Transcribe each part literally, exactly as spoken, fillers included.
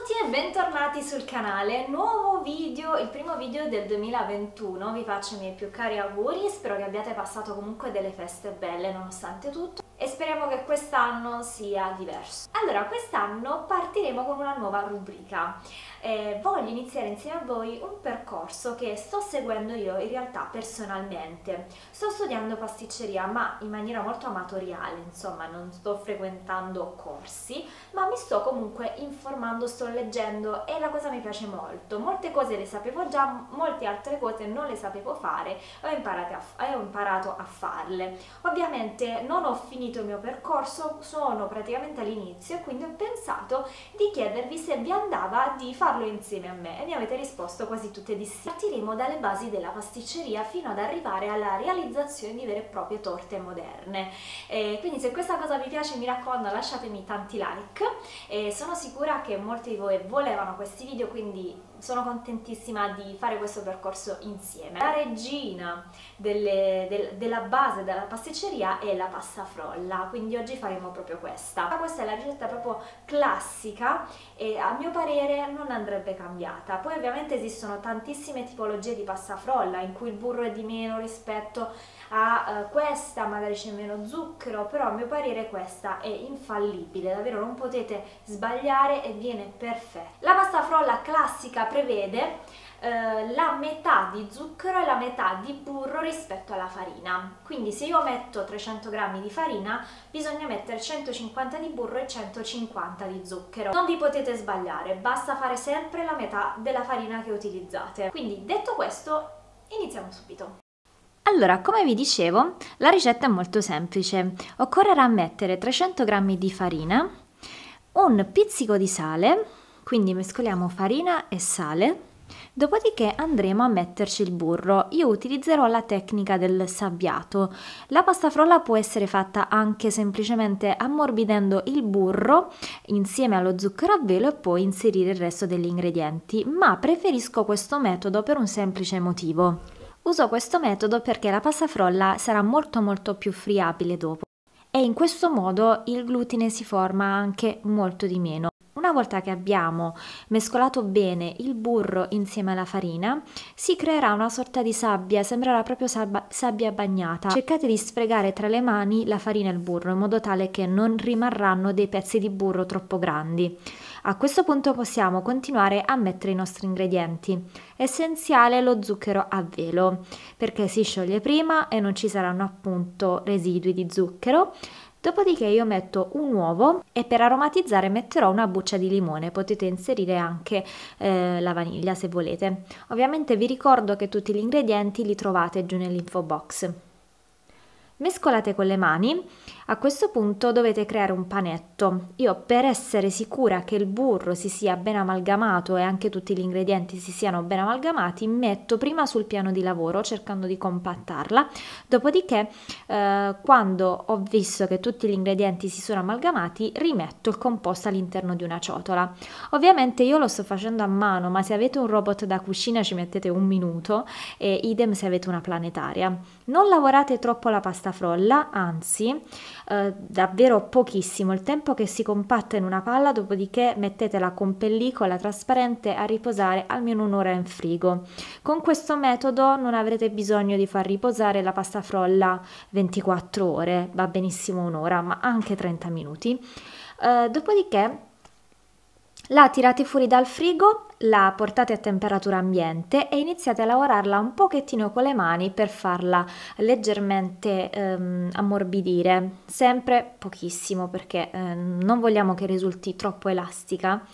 tutti e bentornati sul canale, nuovo video, il primo video del duemilaventuno, vi faccio i miei più cari auguri, spero che abbiate passato comunque delle feste belle nonostante tutto e speriamo che quest'anno sia diverso. Allora, quest'anno partiremo con una nuova rubrica. Eh, voglio iniziare insieme a voi un percorso che sto seguendo io in realtà personalmente. Sto studiando pasticceria ma in maniera molto amatoriale, insomma non sto frequentando corsi, ma mi sto comunque informando, sto leggendo e la cosa mi piace molto. Molte cose le sapevo già, molte altre cose non le sapevo fare e ho imparato a, ho imparato a farle. Ovviamente non ho finito il mio percorso, sono praticamente all'inizio e quindi ho pensato di chiedervi se vi andava di farlo insieme a me e mi avete risposto quasi tutte di sì. Partiremo dalle basi della pasticceria fino ad arrivare alla realizzazione di vere e proprie torte moderne. E quindi se questa cosa vi piace, mi raccomando, lasciatemi tanti like. E sono sicura che molti di voi volevano questi video, quindi sono contentissima di fare questo percorso insieme. La regina delle, del, della base della pasticceria è la pasta frolla, quindi oggi faremo proprio questa. Questa è la ricetta proprio classica e a mio parere non andrebbe cambiata. Poi ovviamente esistono tantissime tipologie di pasta frolla in cui il burro è di meno rispetto a uh, questa, magari c'è meno zucchero, però a mio parere questa è infallibile, davvero non potete sbagliare e viene perfetta. La pasta frolla classica prevede uh, la metà di zucchero e la metà di burro rispetto alla farina, quindi se io metto trecento grammi di farina bisogna mettere centocinquanta di burro e centocinquanta di zucchero. Non vi potete sbagliare, basta fare sempre la metà della farina che utilizzate. Quindi detto questo, iniziamo subito. Allora, come vi dicevo, la ricetta è molto semplice. Occorrerà mettere trecento grammi di farina, un pizzico di sale, quindi mescoliamo farina e sale, dopodiché andremo a metterci il burro. Io utilizzerò la tecnica del sabbiato. La pasta frolla può essere fatta anche semplicemente ammorbidendo il burro insieme allo zucchero a velo e poi inserire il resto degli ingredienti, ma preferisco questo metodo per un semplice motivo. Uso questo metodo perché la pasta frolla sarà molto molto più friabile dopo e in questo modo il glutine si forma anche molto di meno. Una volta che abbiamo mescolato bene il burro insieme alla farina, si creerà una sorta di sabbia, sembrerà proprio sab- sabbia bagnata. Cercate di sfregare tra le mani la farina e il burro in modo tale che non rimarranno dei pezzi di burro troppo grandi. A questo punto possiamo continuare a mettere i nostri ingredienti. Essenziale lo zucchero a velo, perché si scioglie prima e non ci saranno appunto residui di zucchero. Dopodiché io metto un uovo e per aromatizzare metterò una buccia di limone, potete inserire anche eh, la vaniglia se volete. Ovviamente vi ricordo che tutti gli ingredienti li trovate giù nell'info box. Mescolate con le mani, a questo punto dovete creare un panetto. Io per essere sicura che il burro si sia ben amalgamato e anche tutti gli ingredienti si siano ben amalgamati, metto prima sul piano di lavoro cercando di compattarla, dopodiché eh, quando ho visto che tutti gli ingredienti si sono amalgamati rimetto il composto all'interno di una ciotola. Ovviamente io lo sto facendo a mano, ma se avete un robot da cucina ci mettete un minuto e idem se avete una planetaria. Non lavorate troppo la pasta frolla, anzi eh, davvero pochissimo, il tempo che si compatta in una palla, dopodiché mettetela con pellicola trasparente a riposare almeno un'ora in frigo. Con questo metodo non avrete bisogno di far riposare la pasta frolla ventiquattro ore, va benissimo un'ora, ma anche trenta minuti. Eh, dopodiché la tirate fuori dal frigo, la portate a temperatura ambiente e iniziate a lavorarla un pochettino con le mani per farla leggermente ehm, ammorbidire, sempre pochissimo perché eh, non vogliamo che risulti troppo elastica.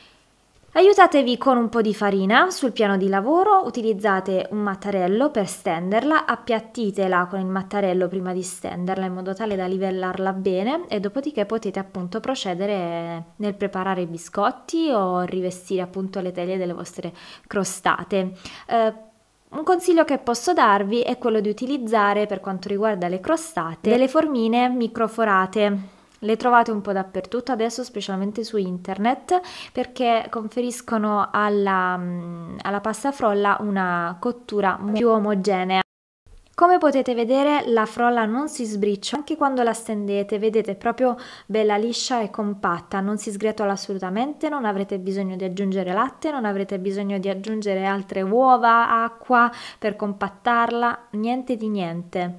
Aiutatevi con un po' di farina sul piano di lavoro, utilizzate un mattarello per stenderla, appiattitela con il mattarello prima di stenderla in modo tale da livellarla bene e dopodiché potete appunto procedere nel preparare i biscotti o rivestire appunto le teglie delle vostre crostate. Eh, Un consiglio che posso darvi è quello di utilizzare per quanto riguarda le crostate delle formine microforate. Le trovate un po' dappertutto adesso, specialmente su internet, perché conferiscono alla, alla pasta frolla una cottura più omogenea. Come potete vedere la frolla non si sbriciola, anche quando la stendete, vedete, è proprio bella liscia e compatta, non si sgretola assolutamente, non avrete bisogno di aggiungere latte, non avrete bisogno di aggiungere altre uova, acqua per compattarla, niente di niente.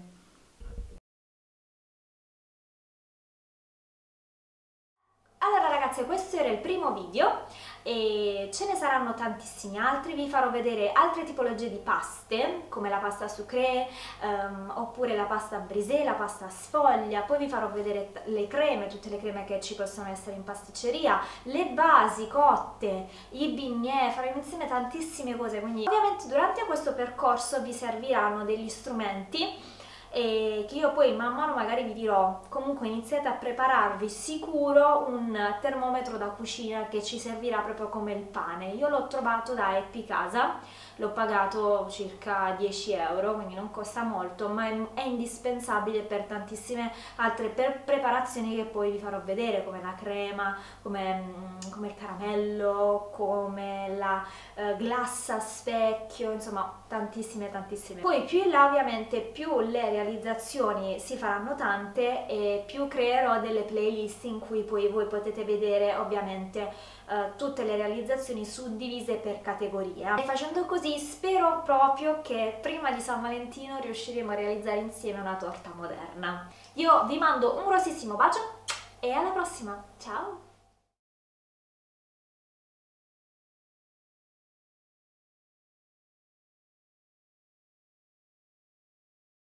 Allora ragazzi, questo era il primo video e ce ne saranno tantissimi altri. Vi farò vedere altre tipologie di paste come la pasta sucré um, oppure la pasta brisée, la pasta sfoglia, poi vi farò vedere le creme, tutte le creme che ci possono essere in pasticceria, le basi cotte, i bignè, faremo insieme tantissime cose, quindi ovviamente durante questo percorso vi serviranno degli strumenti e che io poi man mano magari vi dirò. Comunque iniziate a prepararvi sicuro un termometro da cucina che ci servirà proprio come il pane. Io l'ho trovato da Epicasa, l'ho pagato circa dieci euro, quindi non costa molto, ma è, è indispensabile per tantissime altre per preparazioni che poi vi farò vedere, come la crema, come, come il caramello, come la eh, glassa a specchio, insomma tantissime tantissime. Poi più in là ovviamente più le realizzazioni si faranno tante e più creerò delle playlist in cui poi voi potete vedere ovviamente eh, tutte le realizzazioni suddivise per categoria. E facendo così spero proprio che prima di San Valentino riusciremo a realizzare insieme una torta moderna. Io vi mando un grossissimo bacio e alla prossima, ciao!